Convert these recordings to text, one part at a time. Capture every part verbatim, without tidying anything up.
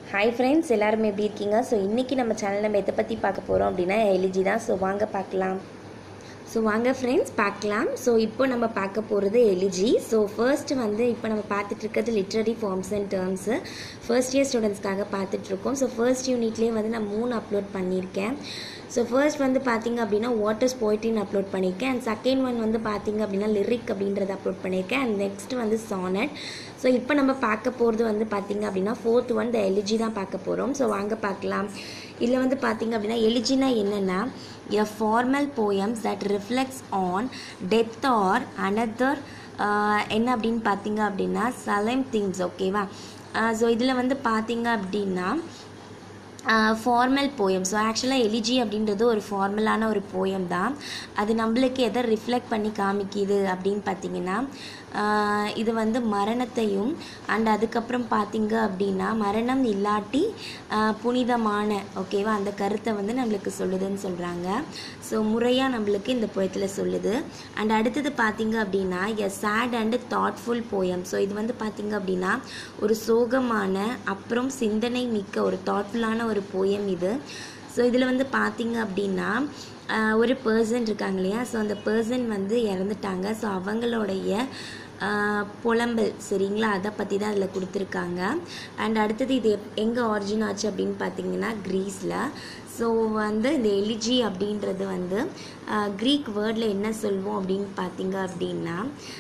Hi friends, எல்லாரும் எப்படி இருக்கீங்க? ஸோ இன்றைக்கி நம்ம சேனலில் நம்ம எதை பற்றி பார்க்க போகிறோம் அப்படின்னா எலிஜி தான். ஸோ வாங்க பார்க்கலாம். ஸோ வாங்க ஃப்ரெண்ட்ஸ் பார்க்கலாம். ஸோ இப்போ நம்ம பார்க்க போகிறது எலிஜி. ஸோ ஃபர்ஸ்ட்டு வந்து இப்போ நம்ம பார்த்துட்டு இருக்கிறது literary forms and terms first year ஸ்டூடெண்ட்ஸ்க்காக பார்த்துட்ருக்கோம். ஸோ ஃபர்ஸ்ட் யூனிட்லேயே வந்து நான் மூணு அப்லோட் பண்ணியிருக்கேன். ஸோ ஃபர்ஸ்ட் வந்து பார்த்திங்க அப்படின்னா வாட் இஸ் போய்ட்ரின்னு அப்லோட் பண்ணியிருக்கேன். அண்ட் செகண்ட் ஒன் வந்து பார்த்திங்க அப்படின்னா லிரிக் அப்படின்றத அப்லோட் பண்ணியிருக்கேன். அண்ட் நெக்ஸ்ட் வந்து சானட். ஸோ இப்போ நம்ம பார்க்க போகிறது வந்து பார்த்திங்க அப்படின்னா ஃபோர்த் ஒன் த எலிஜி தான் பார்க்க போகிறோம். ஸோ வாங்க பார்க்கலாம். இதில் வந்து பார்த்திங்க அப்படின்னா எலிஜினா என்னென்னா a formal poems that reflects on death or another என்ன அப்படின்னு பார்த்திங்க அப்படின்னா solemn themes. ஓகேவா? ஸோ இதில் வந்து பார்த்திங்க அப்படின்னா ஃபார்மல் போயம். ஸோ ஆக்சுவலாக எலிஜி அப்படின்றது ஒரு ஃபார்மலான ஒரு போயம் தான். அது நம்மளுக்கு எதை ரிஃப்ளெக்ட் பண்ணி காமிக்குது அப்படின்னு பார்த்திங்கன்னா இது வந்து மரணத்தையும் அண்ட் அதுக்கப்புறம் பார்த்திங்க அப்படின்னா மரணம் இல்லாட்டி புனிதமான ஓகேவா அந்த கருத்தை வந்து நம்மளுக்கு சொல்லுதுன்னு சொல்கிறாங்க. ஸோ முறையாக நம்மளுக்கு இந்த போயத்தில் சொல்லுது. அண்ட் அடுத்தது பார்த்திங்க அப்படின்னா a sad and thoughtful poem. So இது வந்து பார்த்திங்க அப்படின்னா ஒரு சோகமான அப்புறம் சிந்தனை மிக்க ஒரு தாட்ஃபுல்லான ஒரு போயம் இது. ஸோ இதில் வந்து பார்த்திங்க அப்படின்னா ஒரு பர்சன் இருக்காங்க இல்லையா? ஸோ அந்த பர்சன் வந்து இறந்துட்டாங்க. ஸோ அவங்களுடைய புலம்பல் சரிங்களா, அதை பற்றி தான் அதில் கொடுத்துருக்காங்க. அண்ட் அடுத்தது இது எங்கே ஆரிஜின் ஆச்சு அப்படின்னு பார்த்தீங்கன்னா க்ரீஸில். ஸோ வந்து இந்த எலிஜி அப்படின்றது வந்து க்ரீக் வேர்டில் என்ன சொல்வோம் அப்படின்னு பார்த்தீங்க அப்படின்னா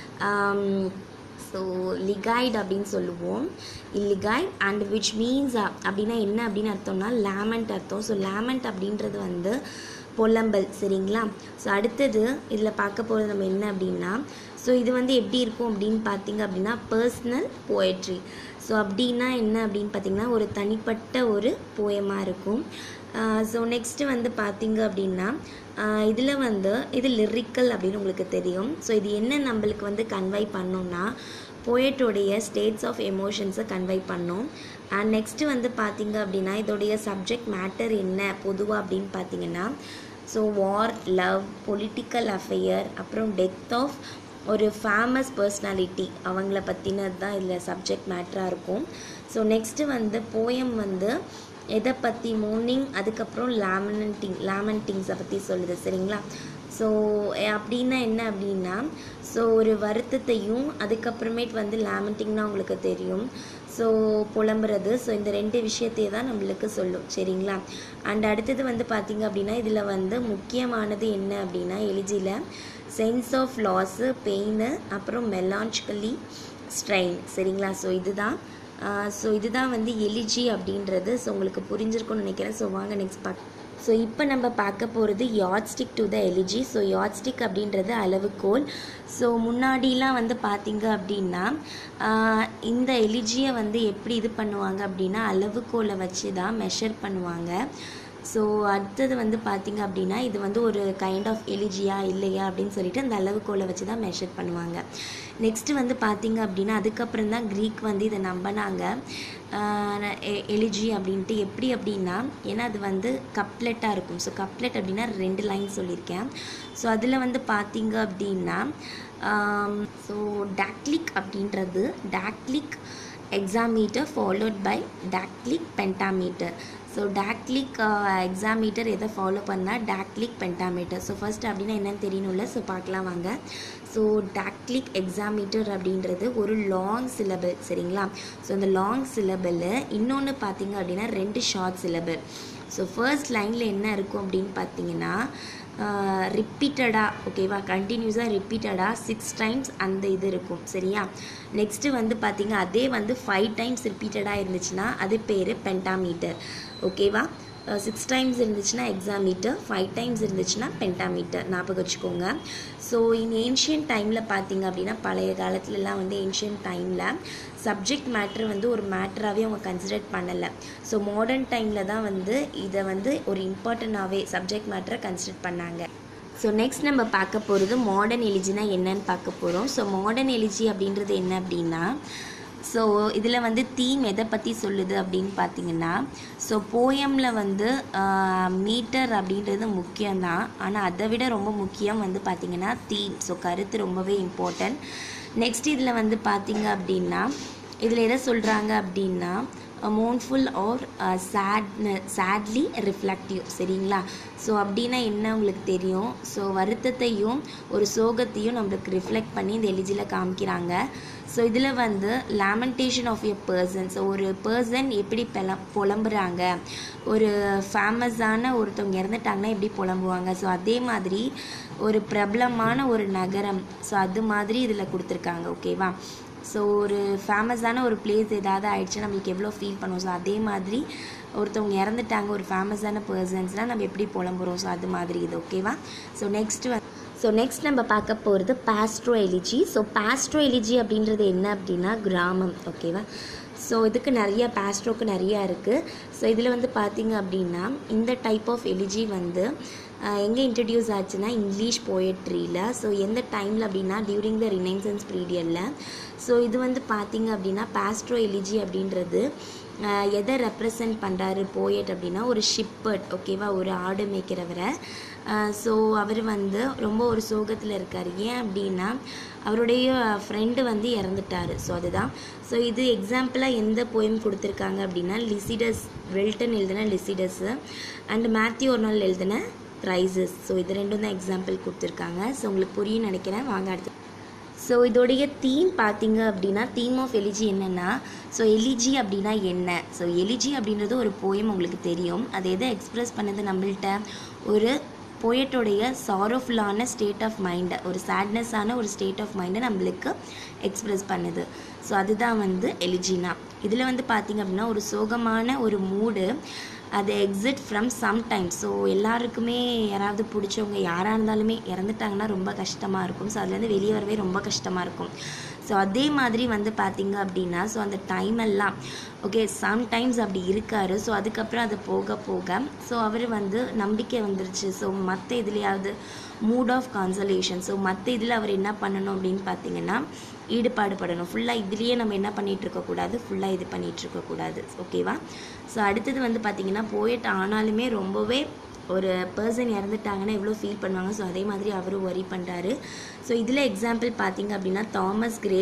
ஸோ லிகைட் அப்படின்னு சொல்லுவோம். லிகைட் அண்ட் விச் மீன்ஸ் அப்படின்னா என்ன அப்படின்னு அர்த்தம்னா லேமண்ட் அர்த்தம். ஸோ லேமண்ட் அப்படின்றது வந்து புலம்பல் சரிங்களா. ஸோ அடுத்தது இதில் பார்க்க போகிறது நம்ம என்ன அப்படின்னா ஸோ இது வந்து எப்படி இருக்கும் அப்படின்னு பார்த்திங்க அப்படின்னா பர்சனல் போயட்ரி. ஸோ அப்படின்னா என்ன அப்படின்னு பார்த்திங்கன்னா ஒரு தனிப்பட்ட ஒரு போயமாக இருக்கும். ஸோ நெக்ஸ்ட்டு வந்து பார்த்திங்க அப்படின்னா இதில் வந்து இது லிரிக்கல் அப்படின்னு உங்களுக்கு தெரியும். ஸோ இது என்ன நம்மளுக்கு வந்து கன்வை பண்ணோம்னா போயட்டோடைய ஸ்டேட்ஸ் ஆஃப் எமோஷன்ஸை கன்வை பண்ணோம். அண்ட் நெக்ஸ்ட்டு வந்து பார்த்திங்க அப்படின்னா இதோடைய சப்ஜெக்ட் மேட்டர் என்ன பொதுவாக அப்படின்னு பார்த்திங்கன்னா so war, love, political affair, அப்புறம் டெத் ஆஃப் ஒரு ஃபேமஸ் பர்சனாலிட்டி அவங்கள பற்றினது தான் இதில் சப்ஜெக்ட் மேட்டராக இருக்கும். ஸோ நெக்ஸ்ட்டு வந்து போயம் வந்து எதை பற்றி மோர்னிங் அதுக்கப்புறம் லேமனட்டிங் லேமன்டிங்ஸை பற்றி சொல்லுது சரிங்களா. ஸோ அப்படின்னா என்ன அப்படின்னா ஸோ ஒரு வருத்தத்தையும் அதுக்கப்புறமேட்டு வந்து லேமண்டிங்னா உங்களுக்கு தெரியும் ஸோ புலம்புறது. ஸோ இந்த ரெண்டு விஷயத்தையே தான் நம்மளுக்கு சொல்லும் சரிங்களா. அண்ட் அடுத்தது வந்து பார்த்திங்க அப்படின்னா இதில் வந்து முக்கியமானது என்ன அப்படின்னா எலிஜியில் சென்ஸ் ஆஃப் லாஸு, பெயினு, அப்புறம் மெலான்ச்சிக்கலி ஸ்ட்ரெயின் சரிங்களா. ஸோ இதுதான் ஸோ இதுதான் வந்து எலிஜி அப்படின்றது. ஸோ உங்களுக்கு புரிஞ்சிருக்கும்னு நினைக்கிறேன். ஸோ வாங்க நெக்ஸ்ட் பார்க்க. ஸோ இப்போ நம்ம பார்க்க போகிறது yardstick to the elegy. So yardstick அப்படின்றது அளவுகோல். ஸோ முன்னாடிலாம் வந்து பார்த்திங்க அப்படின்னா இந்த எலிஜியை வந்து எப்படி இது பண்ணுவாங்க அப்படின்னா அளவுகோலை வச்சு தான் மெஷர் பண்ணுவாங்க. ஸோ அடுத்தது வந்து பார்த்திங்க அப்படின்னா இது வந்து ஒரு கைண்ட் ஆஃப் எலிஜியா இல்லையா அப்படின்னு சொல்லிட்டு அந்த அளவுகோலை வச்சு தான் மெஷர் பண்ணுவாங்க. நெக்ஸ்ட்டு வந்து பார்த்திங்க அப்படின்னா அதுக்கப்புறம் தான் க்ரீக் வந்து இதை நம்பினாங்க எலிஜி அப்படின்ட்டு. எப்படி அப்படின்னா ஏன்னா அது வந்து கப்லெட்டாக இருக்கும். ஸோ கப்லெட் அப்படின்னா ரெண்டு லைன் சொல்லியிருக்கேன். ஸோ அதில் வந்து பார்த்திங்க அப்படின்னா ஸோ டாக்லிக் அப்படின்றது dactylic hexameter followed by dactylic pentameter. So dactylic hexameter எதை ஃபாலோ பண்ணால் டாக்லிக் பென்டாமீட்டர். ஸோ ஃபர்ஸ்ட் அப்படின்னா என்னென்னு தெரியணும்ல. ஸோ பார்க்கலாம் வாங்க. ஸோ டாக்லிக் எக்ஸாமீட்டர் அப்படின்றது ஒரு லாங் சிலபிள் சரிங்களா. ஸோ அந்த லாங் சிலபிள் இன்னொன்று பார்த்திங்க அப்படின்னா ரெண்டு ஷார்ட் சிலபிள். ஸோ ஃபர்ஸ்ட் லைனில் என்ன இருக்கும் அப்படின்னு பார்த்தீங்கன்னா ரிப்பீட்டடாக ஓகேவா கண்டினியூஸாக ரிப்பீட்டடாக சிக்ஸ் டைம்ஸ் அந்த இது இருக்கும் சரியா. நெக்ஸ்ட்டு வந்து பார்த்திங்க அதே வந்து ஃபைவ் டைம்ஸ் ரிப்பீட்டடாக இருந்துச்சுன்னா அது பேர் பென்டாமீட்டர் ஓகேவா. சிக்ஸ் டைம்ஸ் இருந்துச்சுன்னா எக்ஸாமீட்டர், ஃபைவ் டைம்ஸ் இருந்துச்சுன்னா பென்டாமீட்டர் ஞாபகம் வச்சுக்கோங்க. ஸோ இன் ஏன்ஷியன்ட் டைமில் பார்த்திங்க அப்படின்னா பழைய காலத்துலலாம் வந்து ஏன்ஷியன்ட் டைமில் சப்ஜெக்ட் மேட்ரு வந்து ஒரு மேட்டராகவே அவங்க கன்சிடர் பண்ணலை. ஸோ மாடர்ன் டைமில் தான் வந்து இதை வந்து ஒரு இம்பார்ட்டண்ட்டாகவே சப்ஜெக்ட் மேட்டரை கன்சிடர் பண்ணாங்க. ஸோ நெக்ஸ்ட் நம்ம பார்க்க போகிறது மாடர்ன் எலிஜினா என்னன்னு பார்க்க போகிறோம். ஸோ மாடர்ன் எலிஜி அப்படின்றது என்ன அப்படின்னா ஸோ இதில் வந்து தீம் எதை பற்றி சொல்லுது அப்படின்னு பார்த்தீங்கன்னா ஸோ போயமில் வந்து மீட்டர் அப்படின்றது முக்கியம்தான். ஆனால் அதை விட ரொம்ப முக்கியம் வந்து பார்த்திங்கன்னா தீம். ஸோ கருத்து ரொம்பவே இம்பார்ட்டன்ட். நெக்ஸ்ட் இதில் வந்து பார்த்திங்க அப்படின்னா இதில் எதை சொல்கிறாங்க அப்படின்னா mournful or sadden sadly reflective. சரிங்களா? ஸோ அப்படின்னா என்ன உங்களுக்கு தெரியும். ஸோ வருத்தத்தையும் ஒரு சோகத்தையும் நம்மளுக்கு ரிஃப்ளெக்ட் பண்ணி இந்த எலிஜியில் காமிக்கிறாங்க. ஸோ இதில் வந்து lamentation of a person. So ஒரு பர்சன் எப்படி பெல புலம்புறாங்க, ஒரு ஃபேமஸான ஒருத்தவங்க இறந்துட்டாங்கன்னா எப்படி புலம்புவாங்க. ஸோ அதே மாதிரி ஒரு பிரபலமான ஒரு நகரம், ஸோ அது மாதிரி இதில் கொடுத்துருக்காங்க. ஓகேவா? ஸோ ஒரு ஃபேமஸான ஒரு பிளேஸ் ஏதாவது ஆயிடுச்சுன்னா நம்மளுக்கு எவ்வளோ ஃபீல் பண்ணுவோம். ஸோ அதே மாதிரி ஒருத்தவங்க இறந்துட்டாங்க, ஒரு ஃபேமஸான பர்சன்ஸ்னால் நம்ம எப்படி புலம்புறோம். ஸோ அது மாதிரி இது. ஓகேவா? ஸோ நெக்ஸ்ட் வந்து ஸோ நெக்ஸ்ட் நம்ம பார்க்க போகிறது பாஸ்ட்ரோ எலிஜி. ஸோ பாஸ்ட்ரோ எலிஜி அப்படின்றது என்ன அப்படின்னா கிராமம். ஓகேவா? ஸோ இதுக்கு நிறைய பாஸ்ட்ரோக்கு நிறையா இருக்குது. ஸோ இதில் வந்து பார்த்திங்க அப்படின்னா இந்த டைப் ஆஃப் எலிஜி வந்து எங்கே இன்ட்ரடியூஸ் ஆச்சுன்னா இங்கிலீஷ் போயட்ரியில். ஸோ எந்த டைமில் அப்படின்னா டியூரிங் த ரினைசன்ஸ் பீரியடில். ஸோ இது வந்து பார்த்திங்க அப்படின்னா பாஸ்ட்ரோ எலிஜி அப்படின்றது எதை ரெப்ரசன்ட் பண்ணுறாரு போயட் அப்படின்னா ஒரு ஷிப்பர்ட். ஓகேவா? ஒரு ஆடு மேய்க்கிறவரை. ஸோ அவர் வந்து ரொம்ப ஒரு சோகத்தில் இருக்கார். ஏன் அப்படின்னா அவருடைய ஃப்ரெண்டு வந்து இறந்துட்டார். ஸோ அதுதான். ஸோ இது எக்ஸாம்பிளாக எந்த போயம் கொடுத்துருக்காங்க அப்படின்னா லிசிடஸ், வெல்டன் எழுதின லிசிடஸ்ஸு அண்ட் மேத்யூ ஒர்னால் எழுதின ரைசஸ். ஸோ இது ரெண்டும் தான் எக்ஸாம்பிள் கொடுத்துருக்காங்க. ஸோ உங்களுக்கு புரியும் நினைக்கிறேன். வாங்க அடுத்து. ஸோ இதோடைய தீம் பார்த்தீங்க அப்படின்னா தீம் ஆஃப் எலிஜி என்னென்னா, ஸோ எலிஜி அப்படின்னா என்ன. ஸோ எலிஜி அப்படின்றது ஒரு போயம், உங்களுக்கு தெரியும். அது எதை எக்ஸ்ப்ரெஸ் பண்ணுது நம்மள்கிட்ட, ஒரு போயட்டோடைய சாரோஃபுல்லான ஸ்டேட் ஆஃப் மைண்டை, ஒரு சேட்னஸான ஒரு ஸ்டேட் ஆஃப் மைண்டை நம்மளுக்கு எக்ஸ்ப்ரெஸ் பண்ணுது. ஸோ அதுதான் வந்து எலிஜினா. இதில் வந்து பார்த்திங்க அப்படின்னா ஒரு சோகமான ஒரு மூடு, அது எக்ஸிட் ஃப்ரம் சம்டைம்ஸ். ஸோ எல்லாருக்குமே யாராவது பிடிச்சவங்க யாராக இருந்தாலுமே இறந்துட்டாங்கன்னா ரொம்ப கஷ்டமாக இருக்கும். ஸோ அதுலேருந்து வெளியே வரவே ரொம்ப கஷ்டமாக இருக்கும். ஸோ அதே மாதிரி வந்து பார்த்திங்க அப்படின்னா ஸோ அந்த டைம் எல்லாம் ஓகே சம்டைம்ஸ் அப்படி இருக்கார். ஸோ அதுக்கப்புறம் அது போக போக ஸோ அவர் வந்து நம்பிக்கை வந்துருச்சு. ஸோ மற்ற இதுலையாவது மூட் ஆஃப் கான்சலேஷன். ஸோ மற்ற இதில் அவர் என்ன பண்ணணும் அப்படின்னு பார்த்தீங்கன்னா ஈடுபாடு படணும். ஃபுல்லாக இதுலேயே நம்ம என்ன பண்ணிகிட்டு இருக்கக்கூடாது, ஃபுல்லாக இது பண்ணிகிட்டு இருக்கக்கூடாது. ஓகேவா? ஸோ அடுத்தது வந்து பார்த்திங்கன்னா போயட் ஆனாலுமே ரொம்பவே ஒரு பர்சன் இறந்துட்டாங்கன்னா எவ்வளோ ஃபீல் பண்ணுவாங்க. ஸோ அதே மாதிரி அவரும் ஒரி பண்ணுறாரு. ஸோ இதில் எக்ஸாம்பிள் பார்த்திங்க அப்படின்னா தாமஸ் கிரே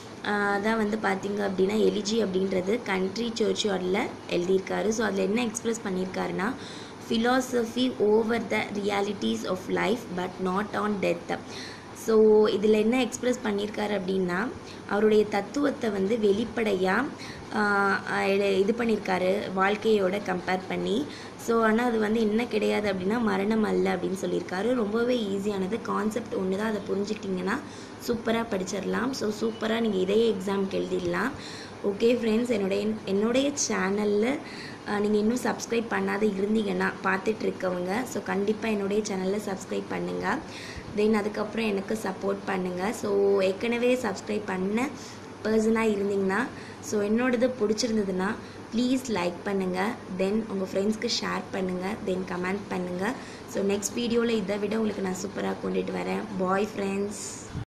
தான் வந்து பார்த்திங்க அப்படின்னா எலிஜி அப்படின்றது கண்ட்ரி சர்ச்யார்டில் எழுதியிருக்காரு. ஸோ அதில் என்ன எக்ஸ்ப்ரெஸ் பண்ணியிருக்காருன்னா philosophy over the realities of life but not on death. So இதில் என்ன எக்ஸ்ப்ரெஸ் பண்ணியிருக்காரு அப்படின்னா அவருடைய தத்துவத்தை வந்து வெளிப்படையாக இது பண்ணியிருக்காரு வாழ்க்கையோட கம்பேர் பண்ணி. ஸோ ஆனால் அது வந்து என்ன கிடையாது அப்படின்னா மரணம் அல்ல அப்படின்னு சொல்லியிருக்காரு. ரொம்பவே ஈஸியானது, கான்செப்ட் ஒன்று தான். அதை புரிஞ்சுக்கிட்டிங்கன்னா சூப்பராக படிச்சிடலாம். ஸோ சூப்பராக நீங்கள் இதையே எக்ஸாமுக்கு எழுதிடலாம். ஓகே ஃப்ரெண்ட்ஸ், என்னுடைய என்னுடைய சேனலில் நீங்கள் இன்னும் சப்ஸ்கிரைப் பண்ணாத இருந்தீங்கன்னா பார்த்துட்டு இருக்கவங்க ஸோ கண்டிப்பாக என்னுடைய சேனலில் சப்ஸ்கிரைப் பண்ணுங்கள். தென் அதுக்கப்புறம் எனக்கு சப்போர்ட் பண்ணுங்கள். ஸோ ஏற்கனவே சப்ஸ்கிரைப் பண்ண பர்சனாக இருந்தீங்கன்னா ஸோ என்னோடது பிடிச்சிருந்ததுன்னா ப்ளீஸ் லைக் பண்ணுங்கள். தென் உங்கள் ஃப்ரெண்ட்ஸ்க்கு ஷேர் பண்ணுங்கள். தென் கமெண்ட் பண்ணுங்கள். ஸோ நெக்ஸ்ட் வீடியோவில் இதை விட உங்களுக்கு நான் சூப்பராக கொண்டுட்டு வரேன். Bye friends.